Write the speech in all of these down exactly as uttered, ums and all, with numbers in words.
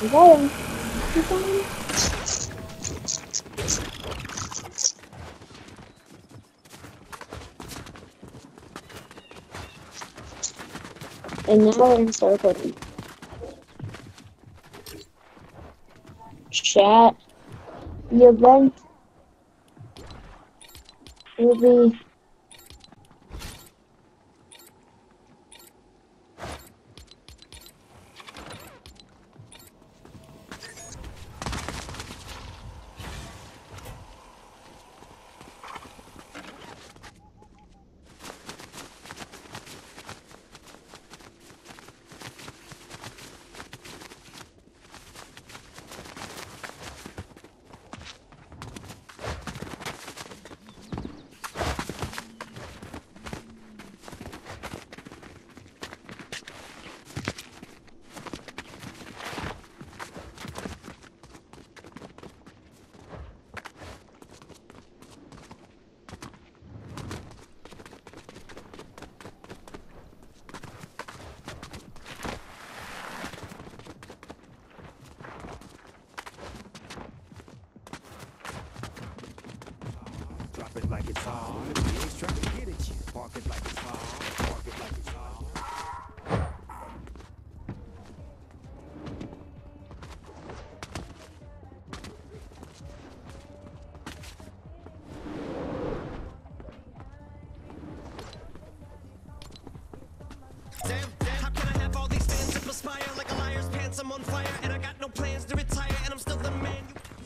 I got him. I got him. And now we're gonna start recording. Chat. The event will be Drop it like it's hard. The A's trying to get at you. Park it like it's hard. Park it like it's hard. Damn, damn, how can I have all these fans to perspire like a liar's pants? I'm on fire and I got no plans to retire and I'm still the man.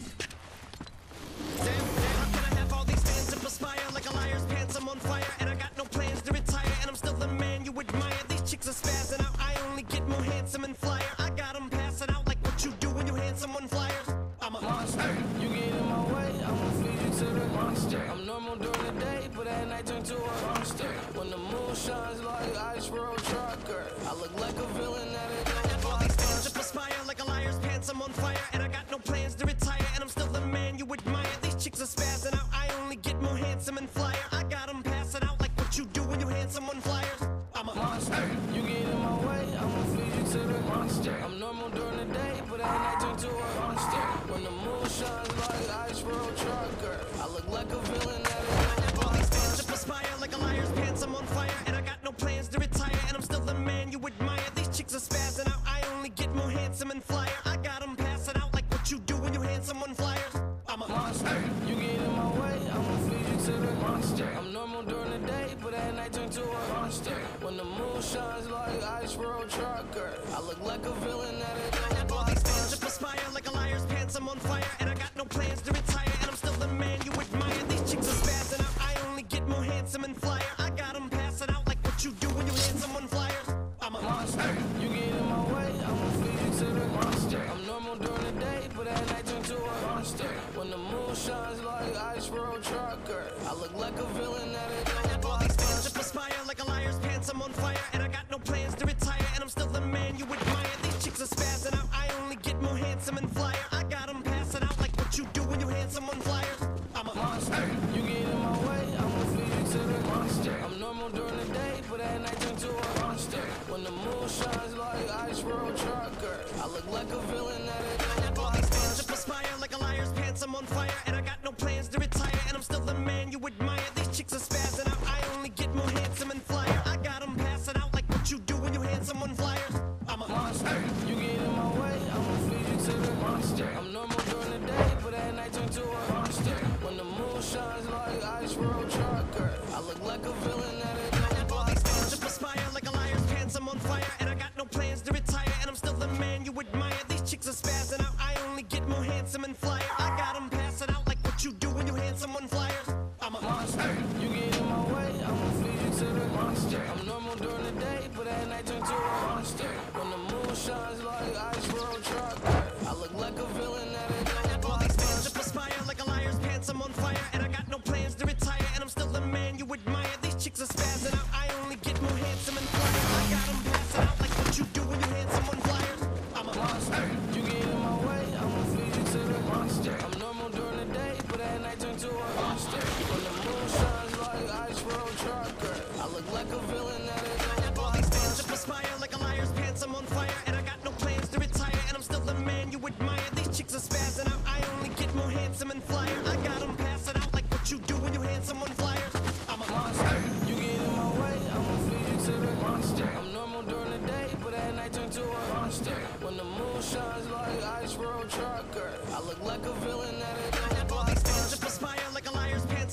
You... Damn, damn, how can I have all these fans to perspire like a liar's pants? I'm on fire and I got no plans to retire and I'm still the man you admire. These chicks are spazzing out. I only get more handsome and flyer. I got them passing out like what you do when you hand someone flyers. I'm a monster. You get in my way, I'ma feed you to the monster. I'm normal during the day, but at night turn to a monster. When the moon shines like ice road trucker, I look like a villain at it. I have all these fans to perspire like a liar's pants. I'm on fire and I got no plans to retire and I'm still the man you admire. These chicks are spazzing out. I only get more handsome and flyer. I got them passing out like what you do when you hand someone flyers. I'm a Monster. You get in my way, I'ma feed you to the monster. I'm normal during the day, but at night turn to a monster. When the moon shines like ice road trucker, I look like a villain at it. I have all these fans to perspire like a liar's pants. I'm on fire and I got no plans to retire and I'm still the man you admire. These chicks are spazzing out. I only get more handsome and flyer. I got them passing out like what you do when you hand someone flyers. I'm a Monster. You get in my way, I'ma feed you to the monster. I'm normal during the day, but at night turn to a monster. When the moon shines like ice road trucker, I look like a villain at it. I have all these fans to perspire like a liar's pants. I'm on fire and I got no plans to retire and I'm still the man you admire. These chicks are spazzing out. I only get more handsome and flyer. I got them passing out like what you do when you hand someone flyers. I'm a Monster. You get in my way, I'ma feed you to the monster. I'm normal during the day, but at night turn to a monster. When the moon shines like ice road trucker, I look like a villain at it. I have all these fans to perspire like a liar's pants. I'm on fire and I got no plans to retire and I'm still the man you admire. These chicks are spazzing out. I only get more handsome and flyer. I got them passing out like what you do when you hand someone flyers. I'm a Monster. You get in my way, I'ma feed you to the monster. I'm normal during the day, but at night turn to a monster. When the moon shines like ice road trucker, I look like a villain at it. I have all these fans to perspire like a liar's pants. I'm on fire and I got no plans to retire and I'm still the man you admire. These chicks are spazzing out. I only get more handsome and flyer. I got them passing out like what you do when you hand someone flyers. I'm a Monster. You get in my way, I'ma feed you to the monster. I'm normal during the day, but at night turn to a monster. When the moon shines like ice road trucker, I look like a villain at it. I have all these fans to perspire like a liar's pants. I'm on fire and I got no plans to retire and I'm still the man you admire. These chicks are spazzing out. I only get more handsome and flyer. I got them passing out like what you do when you hand someone flyers. I'm a Monster. You get in my way, I'ma feed you to the monster. I'm normal during the day, but at night turn to a monster. When the moon shines like ice road trucker, I look like a villain at it. I have all these fans to perspire like a liar's pants. I'm on fire and I got no plans to retire and I'm still the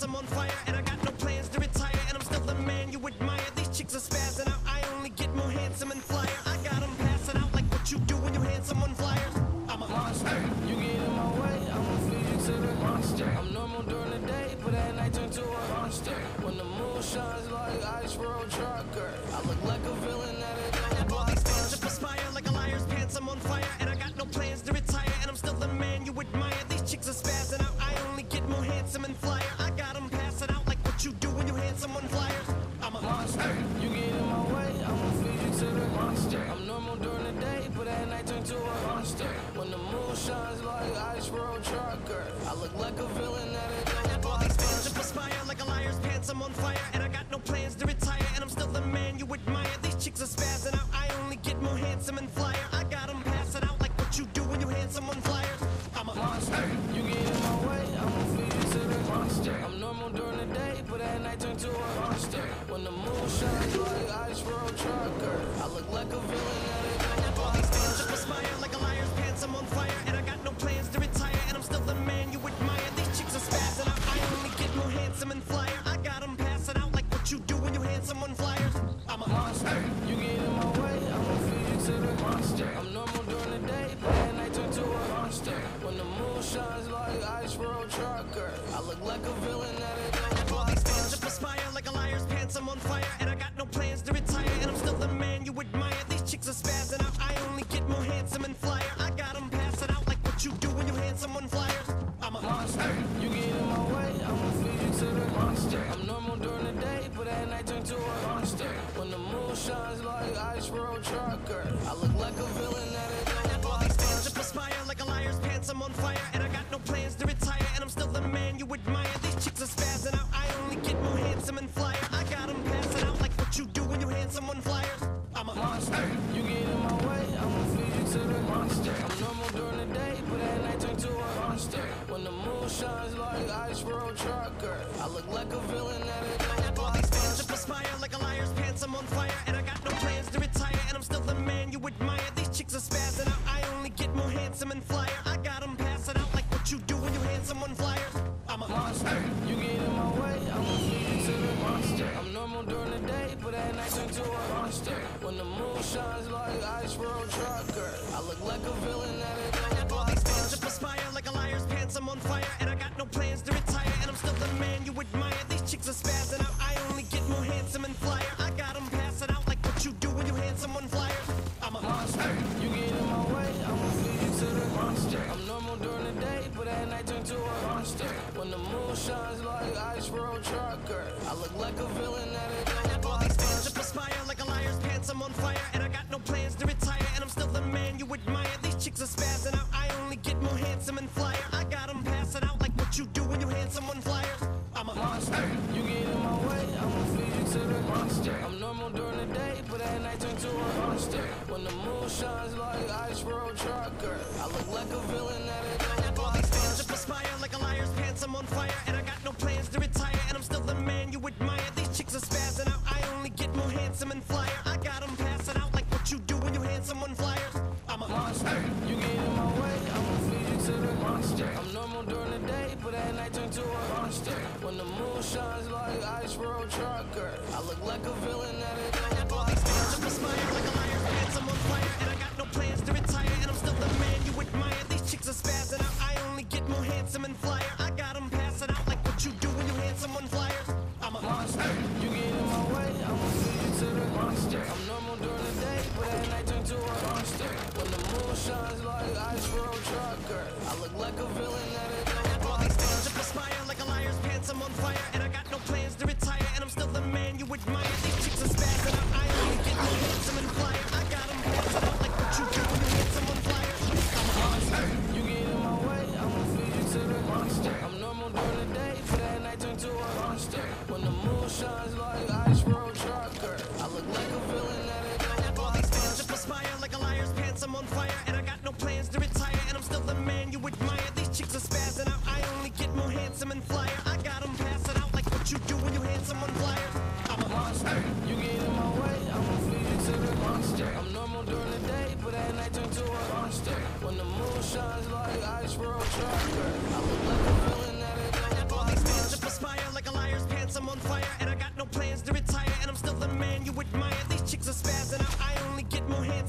pants, I'm on fire, and I got no plans to retire, and I'm still the man you admire. These chicks are spazzing out, I only get more handsome and flyer. I got them passing out like what you do when you hand someone flyers. I'm a Monster, you get in my way, I'ma feed you to the monster. I'm normal during the day, but at night turn to a monster. When the moon shines like ice road trucker, I look like a villain at it. all these fans to perspire like a liar's pants, I'm on fire, and I got no plans to retire, and I'm still the man you admire. These chicks are spazzing out, I only get more handsome and flyer. I got them passing out like what you do when you hand someone flyers. I'm a Monster, you get in my way, I'ma feed you to the monster. I'm normal during the day, but at night turn to a monster. When the moon shines like ice road trucker, I look like a villain at it. all these fans to perspire like a liar's pants, I'm on fire, and I got no plans to retire, and I'm still the man you admire. These chicks are spazzing out, I only get more handsome and flyer. I got them passing out like what you do when you hand someone flyers. I'm a Monster, you get in my way, I'ma feed you to the monster. I'm normal during the day, but at night turn to a monster. When the moon shines like ice road trucker, I look like a villain at it. all these fans to perspire like a liar's pants, I'm on fire, and I got no plans to retire, and I'm still the man you admire. These chicks are spazzing out, I only get more handsome and flyer. I got them passing out like what you do when you hand someone flyers. I'm a Monster, you get in my way, I'ma feed you to the monster. I'm normal during the day, but at night turn to a monster. When the moon shines like ice road trucker, I look like a villain at it. all these fans to perspire like a liar's pants, I'm on fire, and I got no plans to retire, and I'm still the man you admire. These chicks are spazzing out, I only get more handsome and flyer. I got them passing out like what you do when you hand someone flyers. I'm a Monster, you get in my way, I'ma feed you to the monster. I'm normal during the day, but at night turn to a monster. When the moon shines like ice road trucker, I look like a villain at it. all these fans to perspire like a liar's pants, I'm on fire, and I got no plans to retire, and I'm still the man you admire. These chicks are spazzing out, I only get more handsome and flyer. I got them passing out like what you do when you hand someone flyers. I'm a Monster, you get in my way, I'ma feed you to the monster. I'm normal during the day, but at night turn to a monster. When the moon shines like ice road trucker, I look like a villain at it. all these fans to perspire like a liar's pants, I'm on fire, and I got no plans to retire, and I'm still the man you admire. These chicks are spazzing out, I only get more handsome and flyer. I got them passing out like what you do when you hand someone flyers. I'm a Monster, you get in my way, I'ma feed you to the monster. I'm normal during the day, but at night turn to a monster. When the moon shines like ice road trucker, I look like a villain at it. all these fans to perspire like a liar's pants, I'm on fire, and I got no plans to retire, and I'm still the man you admire. These chicks are spazzing out, I only get more handsome and flyer. I got them passing out like what you do when you hand someone flyers. I'm a Monster, you get in my way, I'ma feed you to the monster. I'm normal during the day, but at night turn to a monster. When the moon shines like ice road trucker, I look like a villain at it. all these fans to perspire like a liar's pants, I'm on fire, and I got no plans to retire, and I'm still the man you admire. These chicks are spazzing out, I only get more handsome and flyer. I got them passing out like what you do when you hand someone flyers. I'm a Monster, you get in my way, I'ma feed you to the monster. I'm normal during the day, but at night turn to a monster. When the moon shines like ice road trucker, I look like a villain at it. all these fans to perspire like a liar's pants, I'm on fire, and I got no plans to retire, and I'm still the man you admire. These chicks are spazzing out, I only get more handsome and flyer. I got them passing out like what you do when you hand someone flyers. I'm a Monster, you get in my way, I'ma feed you to the monster. I'm normal during the day, but at night turn to a monster. When the moon shines like ice road trucker, I look like a villain at it. all these fans to perspire like a liar's pants, I'm on fire, and I got no plans to retire, and I'm still the man you admire. These chicks are spazzing out, I only get more handsome and flyer. I got them passing out like what you do when you hand someone flyers. I'm a Monster, you get in my way, I'ma feed you to the monster. I'm normal during the day, but at night turn to a monster. When the moon shines like ice road trucker, I look like a villain at it. all these fans to perspire like a liar's pants, I'm on fire, and I got no plans to retire, and I'm still the man you admire. These chicks are spazzing out, I only get more handsome and flyer. I got them passing out like what you do when you hand someone flyers. I'm a Monster, you get in my way, I'ma feed you to the monster. I'm normal during the day, but at night turn to a monster. When the moon shines like ice road trucker, I look like a villain at it. all these fans to perspire like a liar's pants, I'm on fire, and I got no plans to retire, and I'm still the man you admire. These chicks are spazzing out, I only get more handsome and flyer. I got them passing out like what you do when you hand someone flyers. I'm a Monster, you get in my way, I'ma feed you to the monster. I'm normal during the day, but at night turn to a monster. When the moon shines like ice road trucker, I look like a villain at it. all these fans to perspire like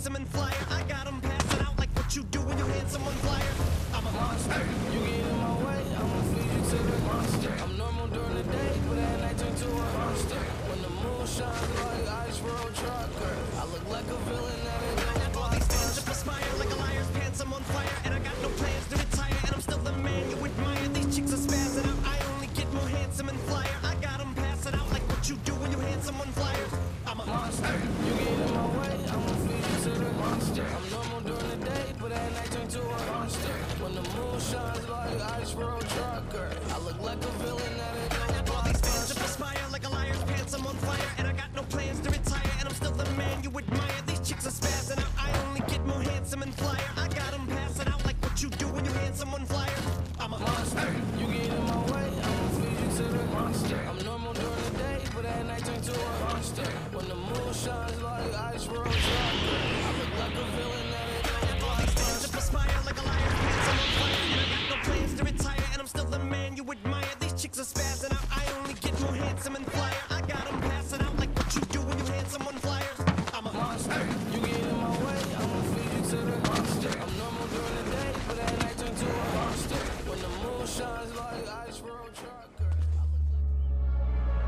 handsome and flyer. I got them passing out like what you do when you hand someone flyer. I'm a monster. You get in my way, I'ma feed you to the monster. I'm normal during the day, but at night turn to a monster. When the moon shines like ice road trucker, I look like a villain that it Have all these fans to perspire like a liar's pants. I'm on fire, and I got no plans to retire. And I'm still the man you admire. These chicks are spazzing out. I only get more handsome and flyer. I got them passing out like what you do when you hand someone flyers. I'm a monster. You get in my way, I'ma feed you to the monster. I'm normal during the day, but at night turn to a monster. When the moon shines like ice road trucker, I look like a villain that it Have all these fans to perspire like a liar's pants. I'm on fire, and I got no plans to retire. And I'm still the man you admire. These chicks are spazzing out. I only get more handsome and flyer. I got them passing out like what you do when you hand someone flyer. I'm a monster. You get in my way, I'ma feed you to the monster. I'm normal during the day, but at night turn to a monster. When the moon shines like ice road trucker, I look like a villain that it Have all these fans to perspire like a liar's pants. I'm on fire, and I got no plans to retire. And I'm still the man you admire. These chicks are spazzing out. I only get more handsome and flyer. I got them passing out like what you do when you hand someone flyers. I'm a monster. You get in my way, I'ma feed you to the monster. I'm normal during the day, but at night turn to a monster. When the moon shines like ice road trucker, I look like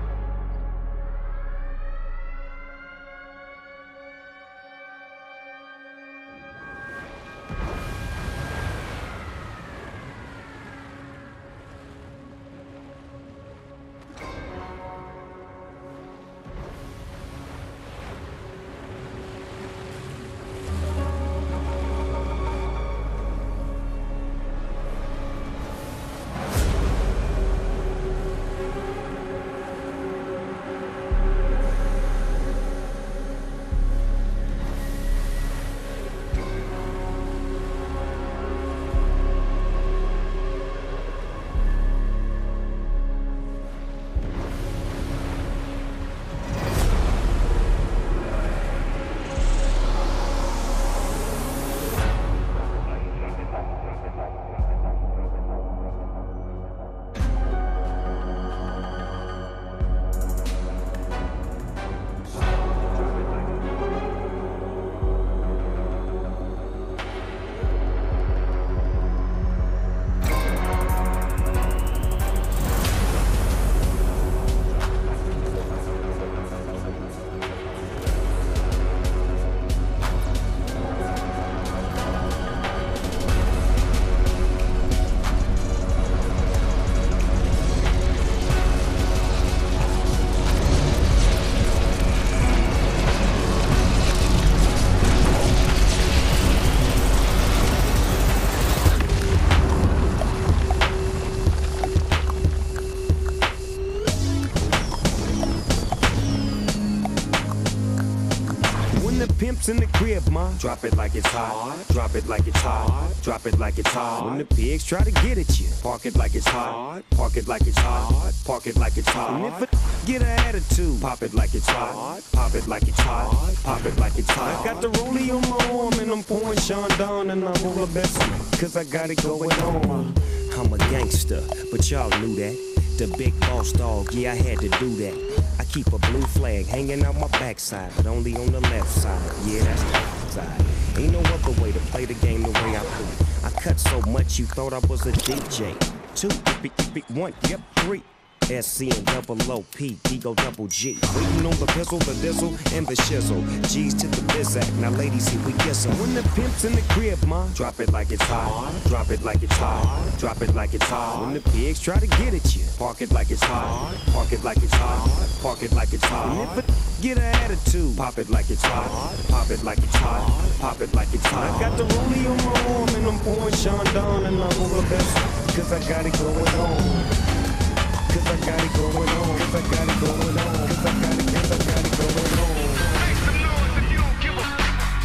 Pimps in the crib, ma. Drop it like it's hot. Drop it like it's hot. Drop it like it's hot. When the pigs try to get at you, park it like it's hot. Park it like it's hot. Park it like it's hot. And if a get an attitude, pop it like it's hot. Pop it like it's hot. Pop it like it's hot. I got the rollie on my arm and I'm pouring Sean down and I'm all the best cause I got it going on. I'm a gangster, but y'all knew that. The big boss dog, yeah, I had to do that. I keep a blue flag hanging out my backside, but only on the left side. Yeah, that's the side. Ain't no other way to play the game the way I do. I cut so much you thought I was a D J. Two, one, yep, three. S C and double O P, Ego double G. Waiting on the pistol, the dizzle, and the shizzle. G's to the bizac, now ladies, here we kiss 'em. When the pimp's in the crib, ma, drop it like it's hot. Drop it like it's hot. Drop it like it's hot. When the pigs try to get at you, park it like it's hot. Park it like it's hot. Park it like it's hot. And if it get an attitude, pop it like it's hot. Pop it like it's hot. Pop it like it's hot. I got the rollie on my arm and I'm pouring Sean down and I'm all the best cause I got it going on. Cause I got it going on, cause I got it going on, cause I got it, cause I got it going on. Make some noise if you don't give a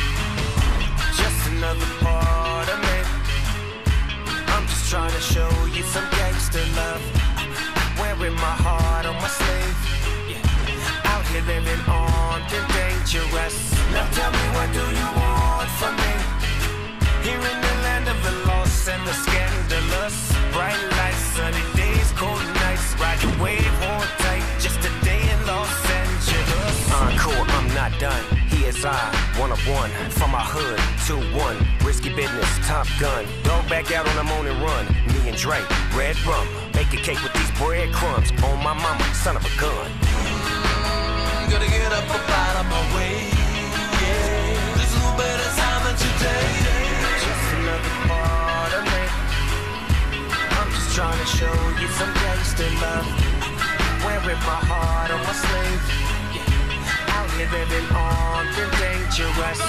Just another part of me. I'm just trying to show you some gangster love. Wearing my heart on my sleeve. Yeah. Out here living on the dangerous. Now tell me, what do you want from me? Here in the land of the lost and the scandalous. Bright lights, sunny days, cold nights. Ride your wave, hold tight. Just a day in Los Angeles. Encore, I'm not done. Here's I. one of one, from my hood, two one, risky business, Top Gun, dog back out on the morning run, me and Dre, red rum, bake a cake with these breadcrumbs, on my mama, son of a gun. Mm, gotta get up up out of my way, yeah. There's no better time than today. Just another part of me. I'm just trying to show you some gangster love. Wearing my heart on my sleeve. Out here living armed and dangerous.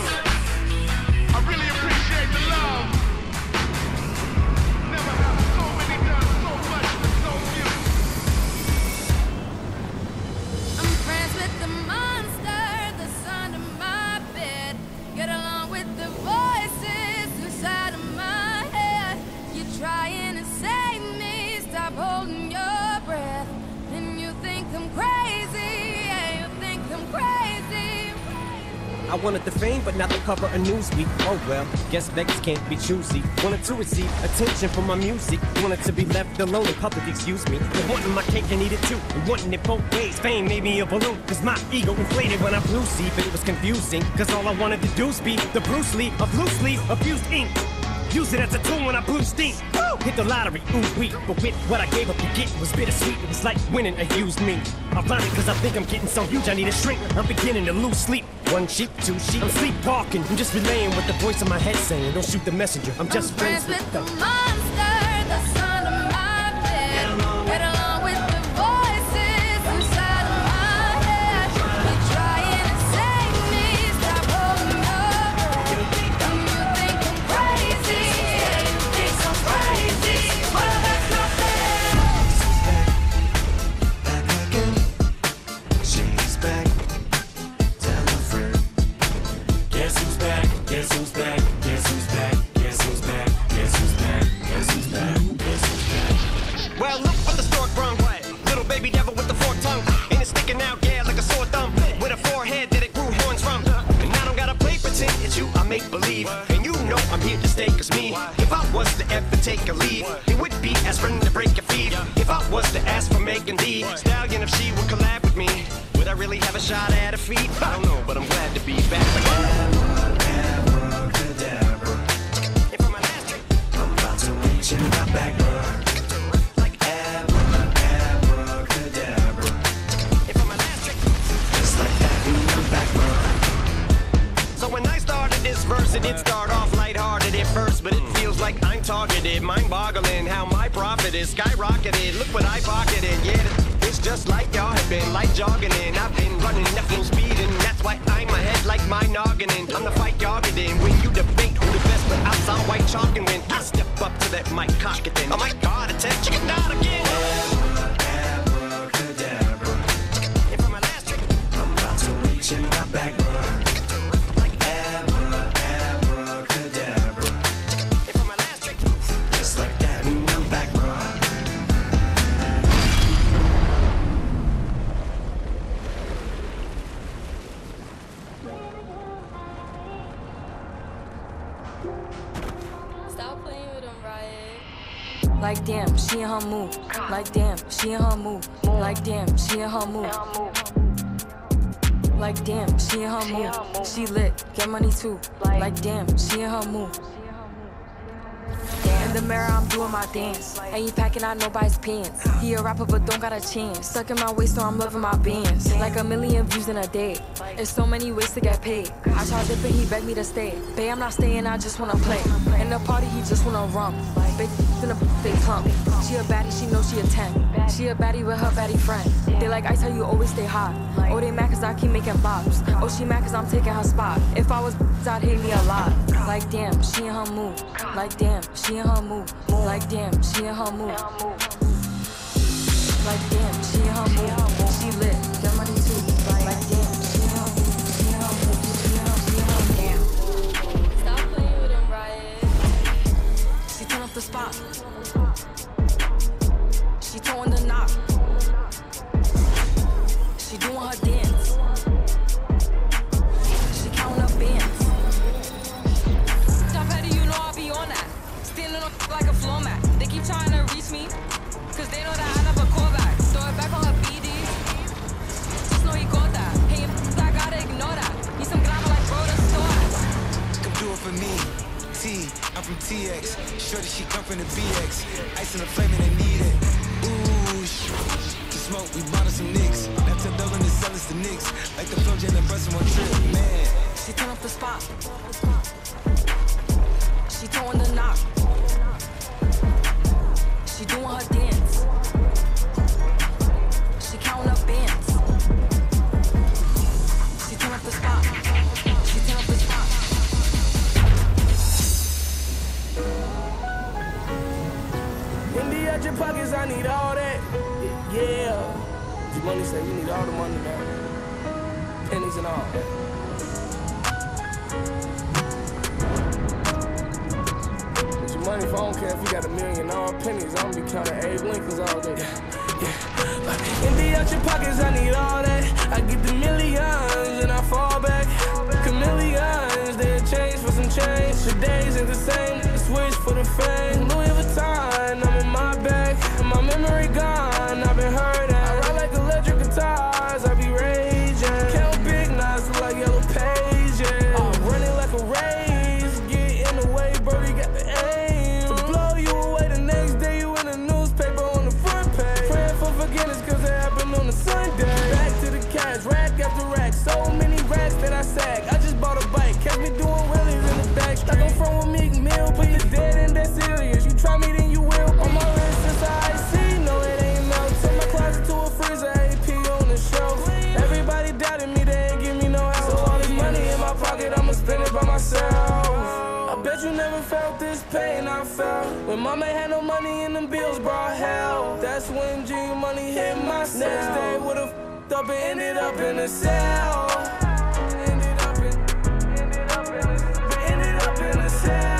I really appreciate the love. Never have so many done so much for so few. I'm friends with the monster that's under my bed. Get along with the voices inside of my head. You're trying to save me, stop holding your breath. And you think I'm crazy, yeah, you think I'm crazy. I wanted the fame, but not the cover of Newsweek. Oh well, guess beggars can't be choosy. Wanted to receive attention from my music. Wanted to be left alone in public, excuse me. But wanting my cake and eat it too. And wanting it both ways. Fame made me a balloon. Cause my ego inflated when I blew see. But it was confusing. Cause all I wanted to do was be the Bruce Lee of loosely abused ink. Use it as a tool when I blew steam. Woo! Hit the lottery, ooh wee. But with what I gave up to get was bittersweet. It was like winning a used me. Ironic cause I think I'm getting so huge I need a shrink. I'm beginning to lose sleep. One sheep, two sheep. I'm sleepwalking. I'm just relaying what the voice in my head saying. Don't shoot the messenger. I'm just I'm friends, friends with with the the monster that's under my bed. Get along with the voices inside of my head. You're trying to save me, stop holding your breath. And you think I'm crazy, yeah, you think I'm crazy. Well, that's not fair. Back again. She's back. Tell a friend. Guess who's back? Guess who's back? Guess who's back? Guess who's back? Guess who's back? Guess who's back? Guess who's back? Well, look what the stork brung. Little baby devil with the forked tongue. And it's sticking out, yeah, like a sore thumb. With a forehead that it grew horns from. And I don't gotta play pretend, it's you, I make believe. And you know I'm here to stay, cause me, if I was to ever take a leave, it would be as friend to break a feed. If I was to ask for Megan D Stallion, if she would collab with me, would I really have a shot at her feet? I don't know, but I'm glad to be back. Abracadabra. And for my last trick, I'm about to reach in my back. like Abracadabra. and for my last trick. Just like that in my back. So when I started this verse, it did start off lighthearted at first, but it feels like I'm targeted, mind-boggling how my profit is skyrocketed. Look what I pocketed, yeah. It's just like y'all have been like jogging in. I've been running at full speed, and that's why I'm ahead like my noggin. In. I'm the fight y'all get in. When you debate who the best, but I saw white chalk, and when I step up to that mic, cock it then. Oh my God, attempt chicken down again. Abracadabra. And for my last trick, I'm about to reach in my back. Abracadabra. and for my last trick, Just like that in my back. Stop playing with them, Riot. Like damn, she in her move. Like damn, she in her move. Like damn, she in her move. Like damn, she in her move. She lit, get money too. Like damn, she in her move. In the mirror, I'm doing my dance. Ain't packing out nobody's pants. He a rapper, but don't got a chance. Stuck in my waist, so I'm loving my bands. Like a million views in a day. There's so many ways to get paid. I tried dipping, he begged me to stay. Babe, I'm not staying, I just wanna play. In the party, he just wanna rump. Big in a they clump. She a baddie, she know she a ten. She a baddie with her baddie friend. They like ice, how you always stay hot. Oh, they mad cause I keep making bops. Oh, she mad cause I'm taking her spot. If I was I'd hate me a lot. Like damn, she in her move. Like damn, she in her move. Like damn, she in her move. Like damn, she in her move. She lit, get money too. Like damn, she in her move. She in her move. She in her, she in her damn. Stop playing with them, Riot. She turn off the spot. She throwing the knock. She doing her dance. She counting up bands. Top heady, you know I be on that. Standing on like a floor mat. They keep trying to reach me, cause they know that I never call back. Throw it back up in the B X, ice in the flame and they need it. Ooh, sh to smoke, we bought us some nicks. Left her double and sell us the Knicks. Like the flow Jalen Brunson one trip, man. She turn up the spot. She throwing the knock. She doing her dance. She counting up bands. She turn up the spot. She turn up the spot. Indy out your pockets, I need all that. Yeah. G-Money say we need all the money now. Pennies and all. With your money, if I don't care if you got a million all pennies, I'm gonna be counting Abe Lincolns all day. Yeah. Indy out your pockets, I need all that. I get the millions and I fall back. Chameleons, they change for some change. The days ain't the same, the switch for the fame. Louis Vuitton, I'm in my bag. My memory gone, I've been hurt at. I ride like electric guitars, I be raging. Count big knots like yellow pages. I'm running like a race, get in the way, birdie got the aim. To blow you away the next day, you in the newspaper on the front page. Praying for forgiveness cause it happened on a Sunday. Back to the cash, rack after rack. So many racks that I sag. I just bought a bike, catch me doing wheelies in the back. Like I'm from a Meek Mill, put the dead in that serious. You try me then you will. On my wrist since I see, no it ain't melted. Turn my closet to a freezer, A P on the shelf. Everybody doubted me, they ain't give me no help. So all this money in my pocket, I'ma spend it by myself. I bet you never felt this pain I felt when mama had no money and them bills brought hell. That's when G Money hit my cell. Next day would've f***ed up and ended up in a cell. Ended up in, ended up in, ended up in a cell.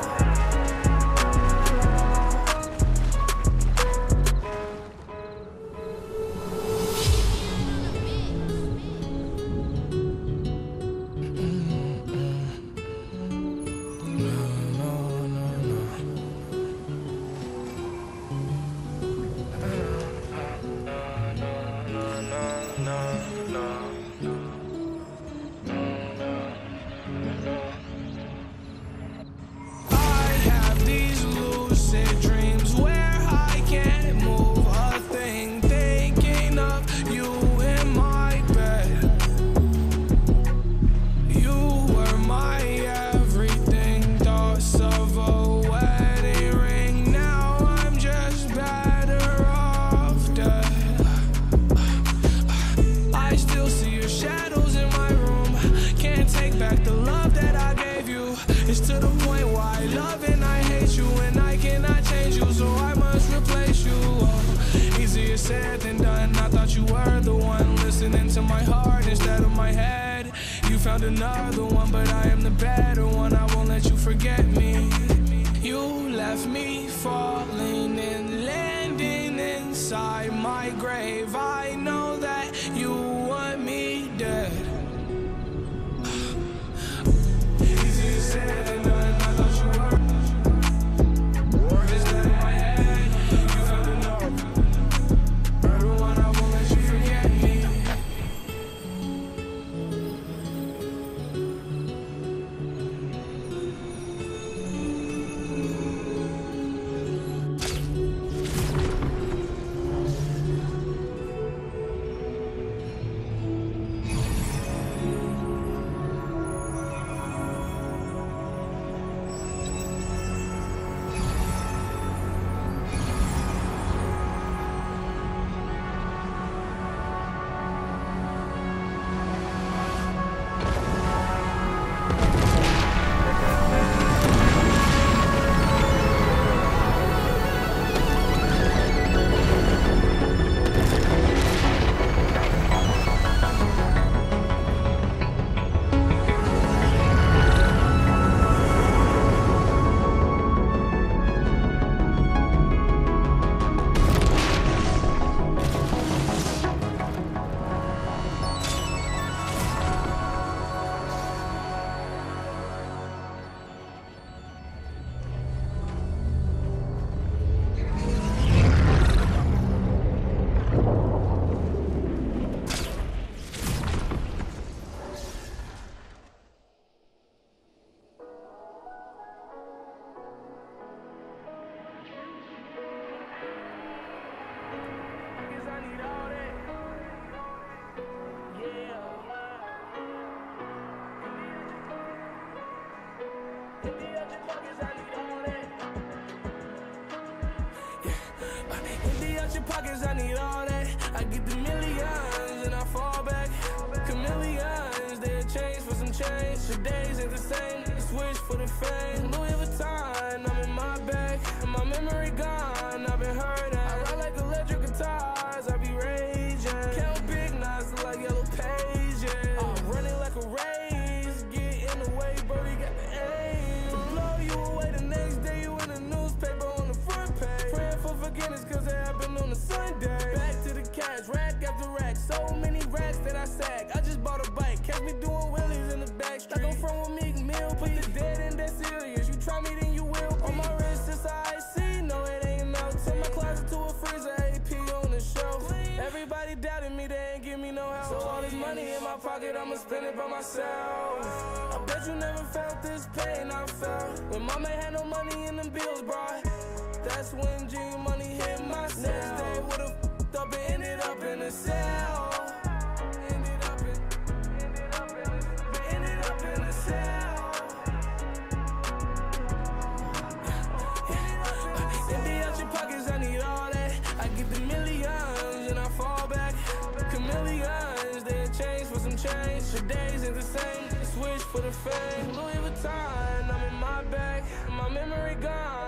Said than done. I thought you were the one listening to my heart instead of my head. You found another one, but I am the better one. I won't let you forget me. You left me falling and landing inside my grave. I know that you want me dead. Easier said than done. I thought you were instead of my head. You found another one. out your pockets, I need all that. I get the millions and I fall back. Chameleons, they'll change for some change. The days ain't the same, switch for the fame. Louis Vuitton, I'm in my bag. My memory gone, I've been hurt at. I ride like electric guitars, I be raging. Count big knots like yellow pages. I'm running like a race, get in the way, birdie got the aim. To blow you away the next day, you in the newspaper on the front page. Praying for forgiveness cause it happened on a Sunday. Back to the cash, rack after rack. So many racks that I sag. I just bought a bike, catch me doing wheelies in the back street. Like I'm from a Meek Mill, put the dead in that serious. You try me, then you will be. On my wrist, it's I C, no it ain't no. Turn my closet to a freezer, A P on the shelf. Everybody doubted me, they ain't give me no help. So all this money in my pocket, I'ma spend it by myself. I bet you never felt this pain I felt when mama had no money and them bills brought. That's when G money hit my cell. Next day would've f***ed up and ended up in a cell. Ended up in, ended up in, ended up in a cell. Empty out your pockets, I need all that. I get the millions and I fall back. Chameleons, they'll change for some change. The days ain't the same, switch for the fame. Louis Vuitton, I'm in my bag. My memory gone.